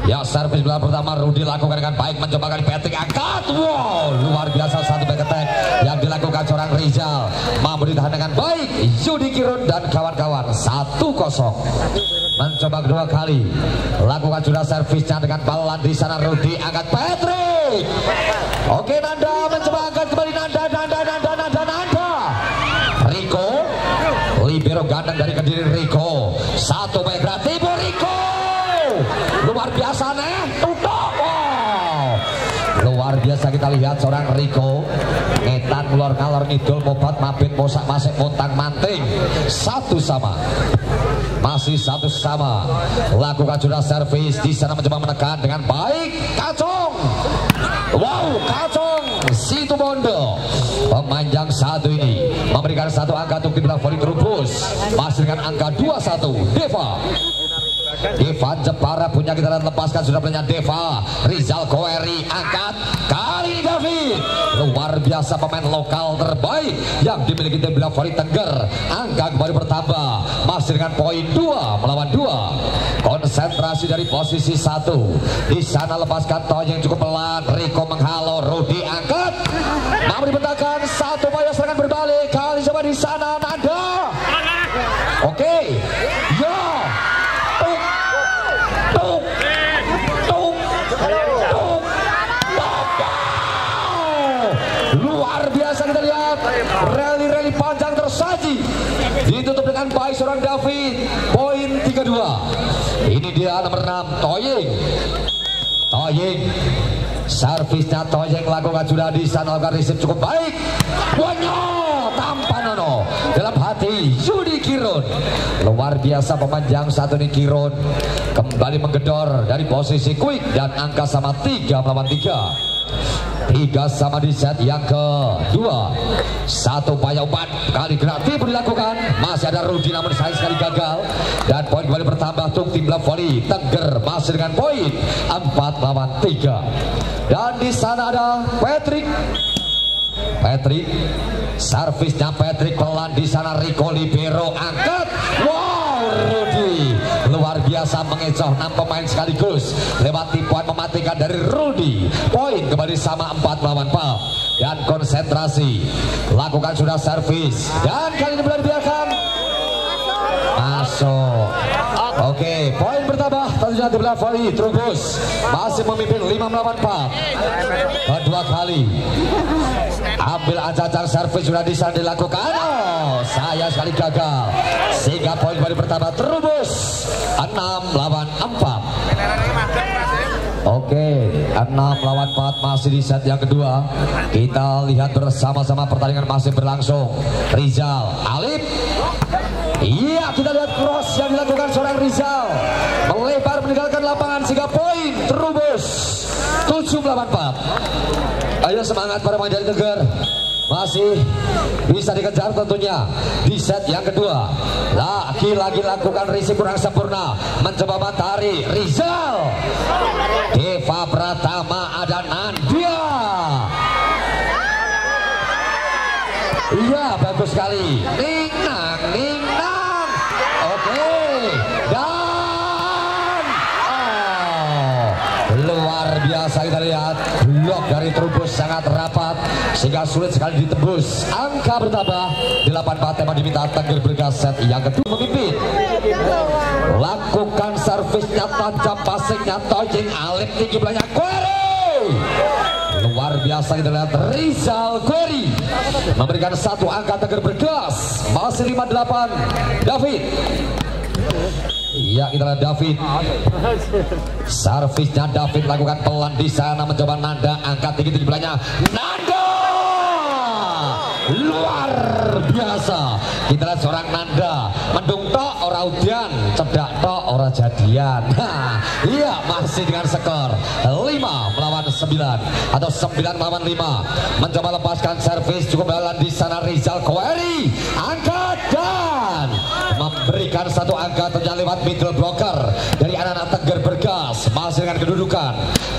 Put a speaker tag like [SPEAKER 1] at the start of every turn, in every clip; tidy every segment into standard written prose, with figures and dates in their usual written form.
[SPEAKER 1] Ya, servis bola pertama Rudi lakukan dengan baik, mencoba kali Patrick angkat. Wow, luar biasa satu back attack yang dilakukan seorang Rizal. Mampu ditahan dengan baik Yudi Kirun dan kawan-kawan. 1-0. Mencoba kedua kali, lakukan sudah servisnya dengan balan di sana. Rudi angkat Patrick. Oke, Nanda mencoba angkat kembali. Nanda. Rico, libero gandeng dari Kediri. Rico, satu baik berarti Rico. Luar biasa nih, tutup. Wow. Luar biasa kita lihat seorang Rico ngetan ulor ngalor ngidul mobat mabit mosak masik montang manting. 1-1. Masih 1-1. Lakukan sudah servis di sana, mencoba menekan dengan baik Kacong. Wow, Kacong situ Bondo. Pemanjang satu ini memberikan satu angka untuk tim volley Trubus. Masih dengan angka 21. Deva Jepara punya kita dan lepaskan sudah punya Deva. Rizal Koeri angkat kali ini David. Luar biasa pemain lokal terbaik yang dimiliki tim volley Tengger. Angka kembali bertambah, masih dengan poin 2 melawan 2. Konsentrasi dari posisi 1. Di sana lepaskan Toyeng cukup pelan. Rico menghalau, Rudi angkat. Mampu dibentangkan satu upaya serangan berbalik. Kali coba di sana Nanda. Oke. Ya. Luar biasa kita lihat rally panjang tersaji, ditutup dengan baik seorang David. Poin 32. Ini dia nomor 6 Toyeng. Servisnya Toyeng lakukan sudah di sana, lakukan receive cukup baik. Wanyo tanpa nono dalam hati Yudi Kirun. Luar biasa pemanjang satu ini Kirun kembali menggedor dari posisi quick dan angka sama 3 melawan 3. 3-3 di set yang kedua. Satu upaya umpan kali kreatif dilakukan, masih ada Rudi namun sayang sekali gagal, dan poin kembali bertambah untuk tim volley Tengger masih dengan poin 4 melawan 3. Dan di sana ada Patrick. Servisnya Patrick pelan di sana. Rico libero angkat. Wow, Rudi luar biasa mengecoh 6 pemain sekaligus lewat tipuan mematikan dari Rudi. Poin kembali sama 4 melawan 4. Dan konsentrasi, lakukan sudah servis dan kali ini benar dibiarkan masuk. Oke, poin bertambah tentunya di belah volley Trubus masih memimpin 5 melawan 4. Kedua kali ambil ancang servis sudah bisa dilakukan. Oh, saya sekali gagal sehingga poin kembali bertambah Trubus 6 melawan 4. Oke, 6 melawan 4 masih di set yang kedua. Kita lihat bersama-sama pertandingan masih berlangsung. Rizal, Alip. Iya, kita lihat cross yang dilakukan seorang Rizal melebar meninggalkan lapangan sehingga poin Trubus 7 melawan 4. Ayo semangat para pemain dari Tengger, masih bisa dikejar tentunya di set yang kedua. Lagi-lagi lakukan risik kurang sempurna, mencoba matahari Rizal. Deva Pratama, ada Nandia. Iya, bagus sekali. Ningnang. Oke, dan luar biasa kita lihat blok dari Trubus sangat rapat sehingga sulit sekali ditembus. Angka bertambah 8-4. Tema diminta Tengger Bergas set yang kedua memimpin. Lakukan servisnya tajam, passingnya Toyeng, Alip tinggi belakang Query. Luar biasa kita lihat Rizal Query memberikan satu angka Tengger Bergas. Masih 5-8 David. Iya, kita lihat David. Servisnya David lakukan pelan di sana, mencoba Nanda angkat tinggi belakangnya. Nanda luar biasa. Kita lihat seorang Nanda mendung tok ora udian, cedak tok ora jadian. Iya, masih dengan skor 5 melawan 9 atau 9 melawan 5. Mencoba lepaskan servis cukup jalan di sana. Rizal Koeri angkat dan memberikan satu angka tentunya lewat middle blocker dari anak-anak Tengger Bergas. Masih dengan kedudukan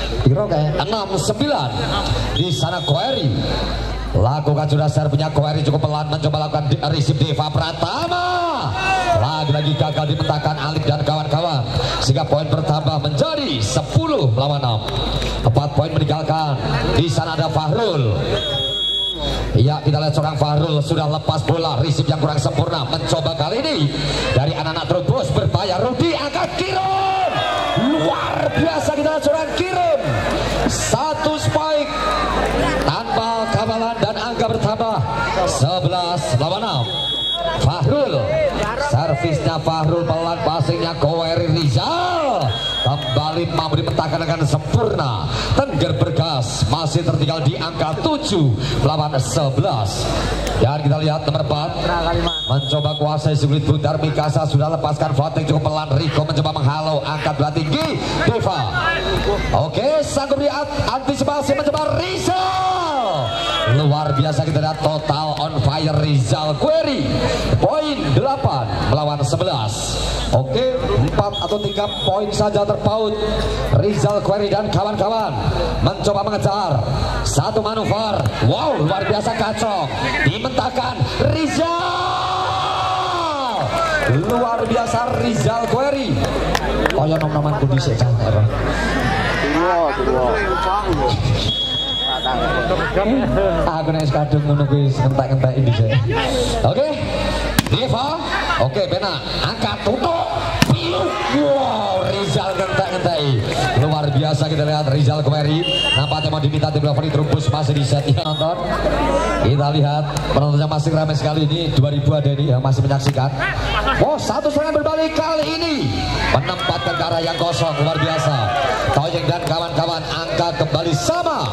[SPEAKER 1] 6-9 di sana. Koeri lakukan sudah servisnya. Koeri cukup pelan mencoba lakukan receive Deva Pratama. Lagi-lagi gagal dipetakan Alif dan kawan-kawan, sehingga poin bertambah menjadi 10 melawan 6. 4 poin meninggalkan. Di sana ada Fahrul. Ya, kita lihat seorang Fahrul sudah lepas bola, receive yang kurang sempurna. Mencoba kali ini dari anak-anak Trubus berbahaya. Rudi angkat Kirun, luar biasa. Kita lihat seorang Kirun, satu spike tanpa kawalan dan angka bertambah 11 lawan 6. Fahrul, servisnya Fahrul, pelan passingnya Koweri Rizal, kembali mampu dipetakan dengan sempurna. Tengger Bergas masih tertinggal di angka 7 melawan 11. Dan kita lihat nomor 4 mencoba kuasai sulit putar. Mikasa sudah lepaskan voting cukup pelan. Riko mencoba menghalau, angkat bola tinggi Deva. Oke, sanggup diantisipasi, mencoba Rizal, luar biasa. Kita lihat total on fire Rizal Query, poin 8 melawan 11. Oke, 4 atau 3 poin saja terpaut. Rizal Query dan kawan-kawan mencoba mengejar satu manuver. Wow, luar biasa kacau, dimentahkan Rizal, luar biasa Rizal Query. Oh ya, nom-noman kondisi kan aku naik kadung menunggu ngentak-ngentak ini. Oke, Deva. Oke, Bena angkat tutup. Wow, Rizal ngentak-ngentai, luar biasa. Kita lihat Rizal Query nampaknya mau diminta tim Lovely Trubus masih di set ya. Nonton, kita lihat penontonnya masih ramai sekali ini. 2000 ada ini yang masih menyaksikan. Oh, satu serangan berbalik kali ini menempatkan ke arah yang kosong, luar biasa. Toyeng dan kawan-kawan angka kembali sama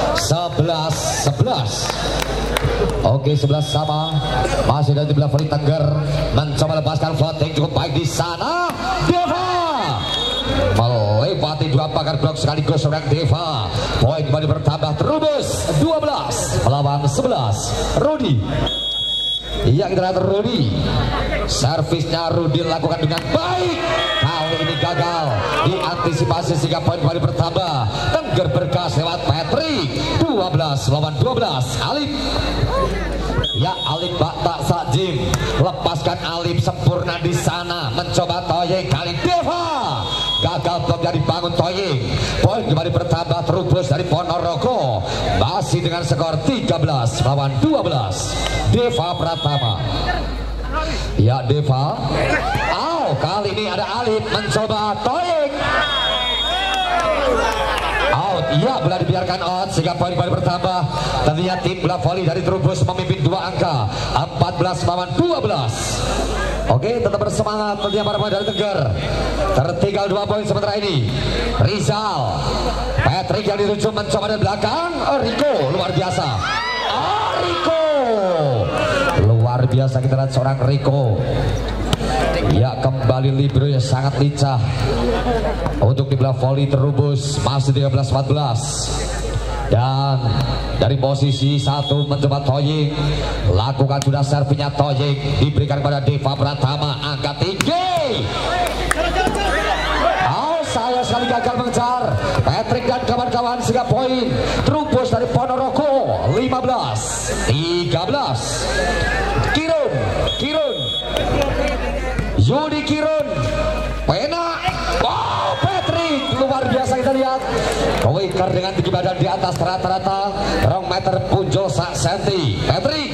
[SPEAKER 1] 11-11. Oke, 11 sama. Masih dari belah volley Tengger mencoba lepaskan floating cukup baik di sana. Deva melewati 2 pagar blok sekaligus seorang Deva. Poin kembali bertambah Trubus 12 melawan 11. Rudi. Iya, kita lihat Rudi. Servisnya Rudi lakukan dengan baik. Kali ini gagal diantisipasi sehingga poin kembali bertambah. Tengger Berkas lewat Patrick 12 lawan 12. Alif. Ya, Alif tak Sakjim lepaskan Alif sempurna di sana. Mencoba Toyeng kali Deva. Gagal blok dari bangun Toyeng. Poin kembali bertambah Trubus dari Ponorogo. Masih dengan skor 13 lawan 12. Deva Pratama. Ya, Deva. Kali ini ada Alif mencoba Toyeng. Out. Iya, bola dibiarkan out sehingga poin kembali bertambah. Tentunya tim bola voli dari Trubus memimpin 2 angka 14 lawan 12. Oke, tetap bersemangat tentunya para pemain dari Tengger. Tertinggal 2 poin sementara ini. Rizal, Patrick yang dituju mencoba dari belakang. Riko, luar biasa. Riko, luar biasa. Kita lihat seorang Riko. Ya, kembali libero yang sangat lincah untuk di belah volley Trubus masih 13-14. Dan dari posisi 1 mencoba Toyeng, lakukan sudah servinya Toyeng, diberikan kepada Deva Pratama, angkat tinggi. Saya sekali gagal mengejar Patrick dan kawan-kawan sehingga poin Trubus dari Ponorogo 15-13. Kirun Yudi Kirun, Pena. Wow, Patrick, luar biasa. Kita lihat Wicker dengan tinggi badan di atas rata-rata 2 meter punjul sak senti. Patrick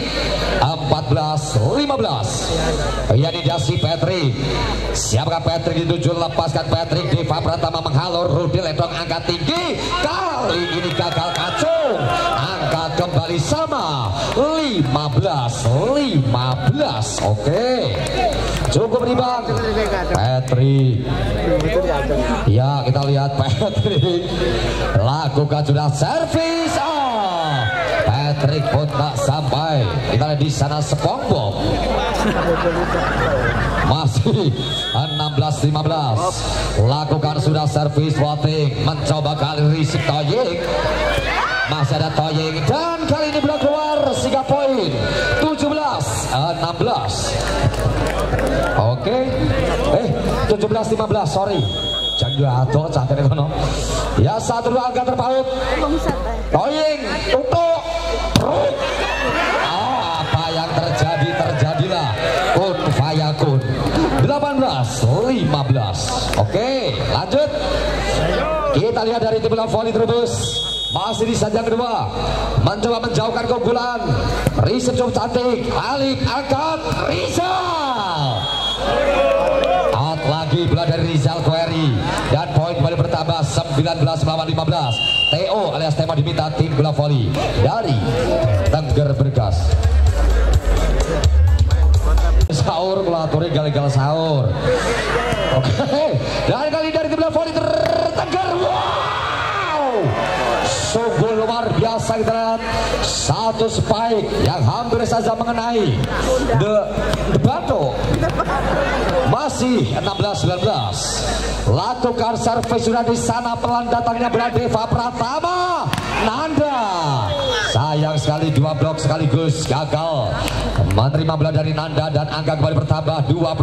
[SPEAKER 1] 14-15. Yani dasi Patrick. Siapakah Patrick dituju? Lepaskan Patrick. Deva Pratama menghalur. Rudi Ledong angkat tinggi. Kali ini gagal kacung. Angkat kembali sama 15-15. Oke, cukup ribang Patrick. Ya, kita lihat Patrick lakukan sudah servis. Patrick pun tak sampai. Kita lihat di sana SpongeBob masih 16-15. Lakukan sudah servis voting. Mencoba kali risik Toyeng. Masih ada Toyeng dan kali ini belum keluar. 3 poin 17-16. Oke, 17-15, sorry. Jangan jatuh cantik kono. Ya, 1-2 angka terpaut. Toyeng tutup. Apa yang terjadi terjadilah. Kun fayakun. Oke, lanjut. Kita lihat dari tim bola voli Trubus. Masih di sajang kedua, mencoba menjauhkan keunggulan. Rizal cukup cantik, Alif angkat, Rizal. Out lagi bola dari Rizal Query, dan poin kembali bertambah 19-15. TO alias tema diminta tim bola voli dari Tengger Bergas. Sahur melatori gal-gal sahur. Oke, dan kali dari tim bola voli Tengger. Wow, sungguh luar biasa. Kita lihat satu spike yang hampir saja mengenai the bato. Masih 16-19. Lakukan servis sudah di sana, pelan datangnya bola Deva Pratama. Nanda sayang sekali dua blok sekaligus gagal menerima bola dari Nanda, dan angka kembali bertambah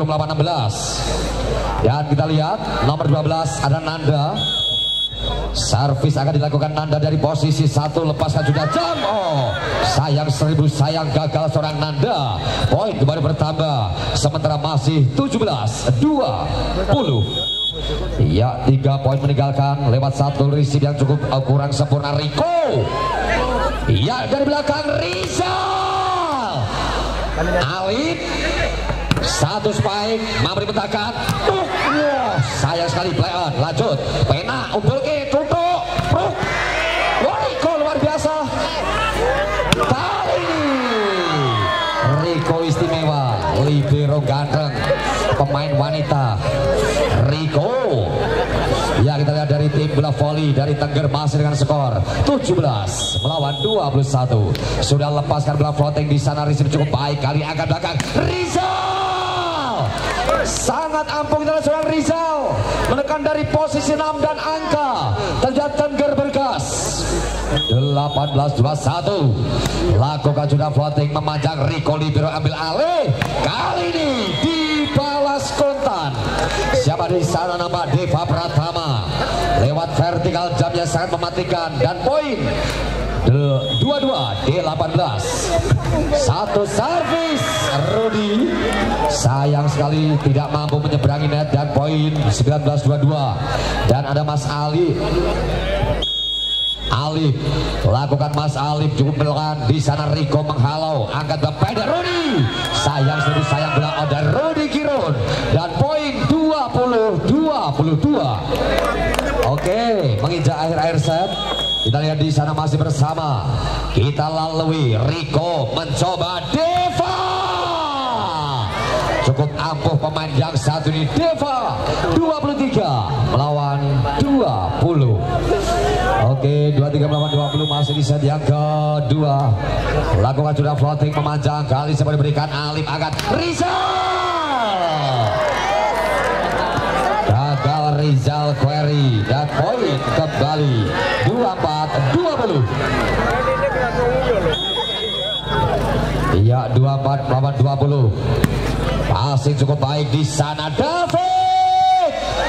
[SPEAKER 1] 20-16. Dan kita lihat nomor 12 ada Nanda. Servis akan dilakukan Nanda dari posisi satu, lepaskan sudah jam. Oh, sayang sayang gagal seorang Nanda. Poin kembali bertambah, sementara masih 17-20. Ya, 3 poin meninggalkan lewat satu receive yang cukup kurang sempurna. Riko, ya dari belakang Rizal. Alif, satu spike, memberi bentakan. Wow, sayang sekali play on. Lanjut, Pena unggul ke tutup. Riko luar biasa. Kali ini Riko istimewa, libero ganteng, pemain wanita. Riko, ya kita lihat dari tim bola voli dari Tengger masih dengan skor 17-21. Sudah lepaskan bola floating di sana, receive cukup baik, kali angkat belakang Rizal. Sangat ampuh kita lihat seorang Rizal menekan dari posisi 6 dan angka terjadi Tengger Bergas 18-21. Lakukan sudah floating memanjang, Riko libero ambil alih, kali ini dibalas kontan. Siapa di sana? Nama Deva Pratama. Lewat vertikal jamnya sangat mematikan, dan poin 22-18. Satu servis Rudy sayang sekali tidak mampu menyeberangi net, dan poin 19-22. Dan ada Mas Ali. Alif, lakukan Mas Alif cukup pelan di sana. Riko menghalau, angkat pendek Rudy. Sayang bola ada Rudy Kirun, dan poin 20-22. Oke, menginjak akhir set. Kita lihat di sana masih bersama. Kita lalui Riko mencoba Deva. Cukup ampuh pemain yang satu ini. Deva 23 melawan 20. Oke, 23 melawan 20 masih di set yang kedua. Lakukan sudah floating memanjang, kali seperti diberikan Alif angkat Rizal. Gagal Rizal Query, dan poin kembali 24-20. Iya, 24 melawan 20. Passing cukup baik di sana, David.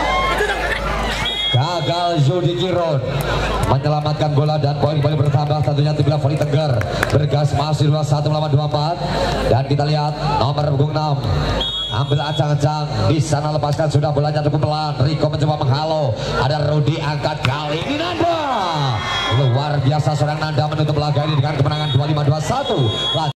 [SPEAKER 1] Gagal Jody Giron menyelamatkan bola, dan poin kembali bertambah tentunya tim bola voli Tengger Bergas masih 21 melawan 24. Dan kita lihat nomor punggung 6 ambil ancang-ancang di sana, lepaskan sudah bolanya cukup pelan. Riko mencoba menghalau, ada Rudy angkat, kali ini Nanda. Luar biasa seorang Nanda menutup laga ini dengan kemenangan 25-21.